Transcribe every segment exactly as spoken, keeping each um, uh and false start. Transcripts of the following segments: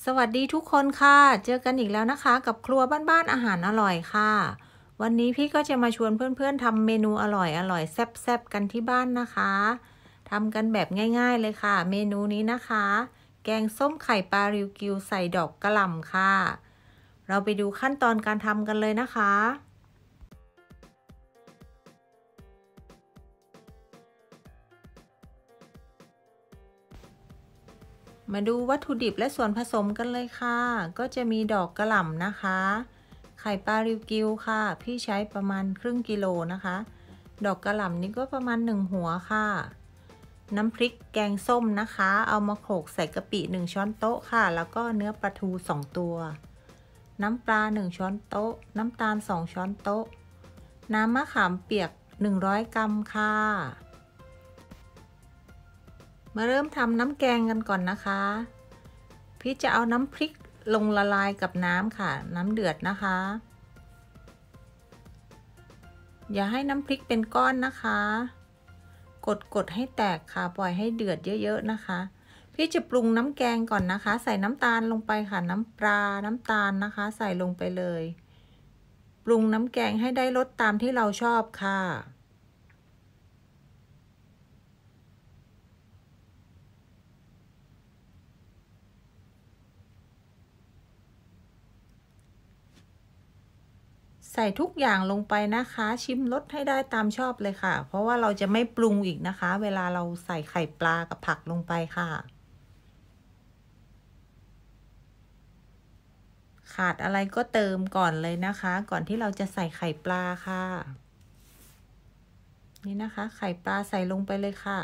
สวัสดีทุกคนค่ะเจอกันอีกแล้วนะคะกับครัวบ้านๆอาหารอร่อยค่ะวันนี้พี่ก็จะมาชวนเพื่อนๆทำเมนูอร่อยอร่อยแซ่บๆกันที่บ้านนะคะทำกันแบบง่ายๆเลยค่ะเมนูนี้นะคะแกงส้มไข่ปลาริวกิวใส่ดอกกะหล่ำค่ะเราไปดูขั้นตอนการทำกันเลยนะคะมาดูวัตถุดิบและส่วนผสมกันเลยค่ะก็จะมีดอกกะหล่ำนะคะไข่ปลาริวกิวค่ะพี่ใช้ประมาณครึ่งกิโลนะคะดอกกะหล่ำนี่ก็ประมาณหนึ่งหัวค่ะน้ำพริกแกงส้มนะคะเอามาโขลกใส่กะปิหนึ่งช้อนโต๊ะค่ะแล้วก็เนื้อปลาทูสองตัวน้ำปลาหนึ่งช้อนโต๊ะน้ำตาลสองช้อนโต๊ะน้ำมะขามเปียกหนึ่งร้อยกรัมค่ะมาเริ่มทำน้ำแกงกันก่อนนะคะพี่จะเอาน้ำพริกลงละลายกับน้ำค่ะน้ำเดือดนะคะอย่าให้น้ำพริกเป็นก้อนนะคะกดกดให้แตกค่ะปล่อยให้เดือดเยอะๆนะคะพี่จะปรุงน้ำแกงก่อนนะคะใส่น้ำตาลลงไปค่ะน้ำปลาน้ำตาลนะคะใส่ลงไปเลยปรุงน้ำแกงให้ได้รสตามที่เราชอบค่ะใส่ทุกอย่างลงไปนะคะชิมรสให้ได้ตามชอบเลยค่ะเพราะว่าเราจะไม่ปรุงอีกนะคะเวลาเราใส่ไข่ปลากับผักลงไปค่ะขาดอะไรก็เติมก่อนเลยนะคะก่อนที่เราจะใส่ไข่ปลาค่ะนี่นะคะไข่ปลาใส่ลงไปเลยค่ะ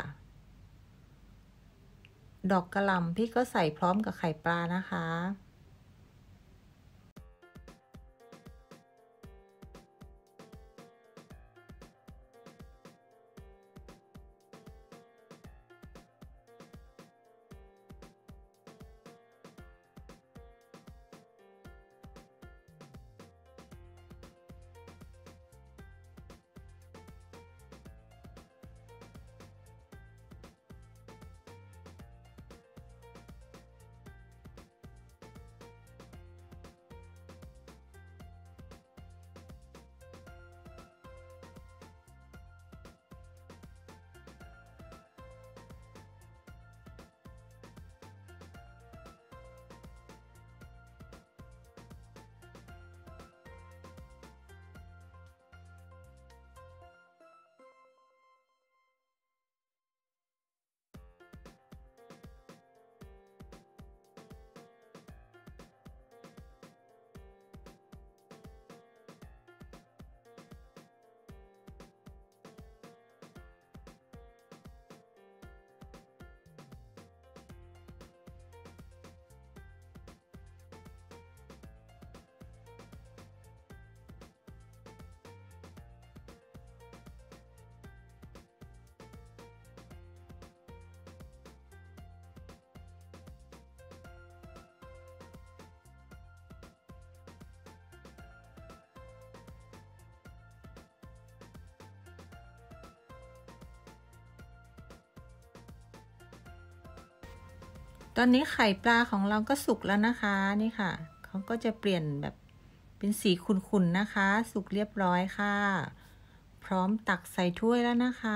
ดอกกระหล่ำพี่ก็ใส่พร้อมกับไข่ปลานะคะตอนนี้ไข่ปลาของเราก็สุกแล้วนะคะนี่ค่ะเขาก็จะเปลี่ยนแบบเป็นสีขุ่นๆนะคะสุกเรียบร้อยค่ะพร้อมตักใส่ถ้วยแล้วนะคะ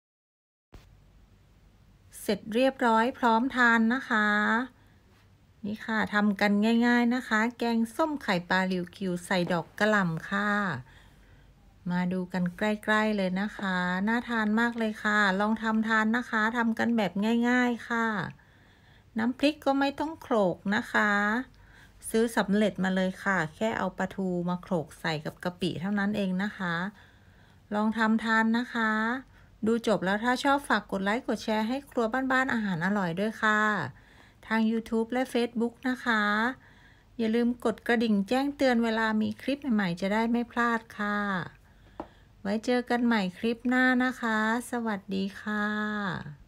เสร็จเรียบร้อยพร้อมทานนะคะนี่ค่ะทำกันง่ายๆนะคะแกงส้มไข่ปลาริวกิวใส่ดอกกระหล่ำค่ะมาดูกันใกล้ๆเลยนะคะน่าทานมากเลยค่ะลองทำทานนะคะทำกันแบบง่ายๆค่ะน้ำพริกก็ไม่ต้องโขลกนะคะซื้อสำเร็จมาเลยค่ะแค่เอาปลาทูมาโขลกใส่กับกะปิเท่านั้นเองนะคะลองทำทานนะคะดูจบแล้วถ้าชอบฝากกดไลค์กดแชร์ให้ครัวบ้านๆอาหารอร่อยด้วยค่ะทาง ยูทูบ และ เฟซบุ๊ก นะคะอย่าลืมกดกระดิ่งแจ้งเตือนเวลามีคลิปใหม่ๆจะได้ไม่พลาดค่ะไว้เจอกันใหม่คลิปหน้านะคะสวัสดีค่ะ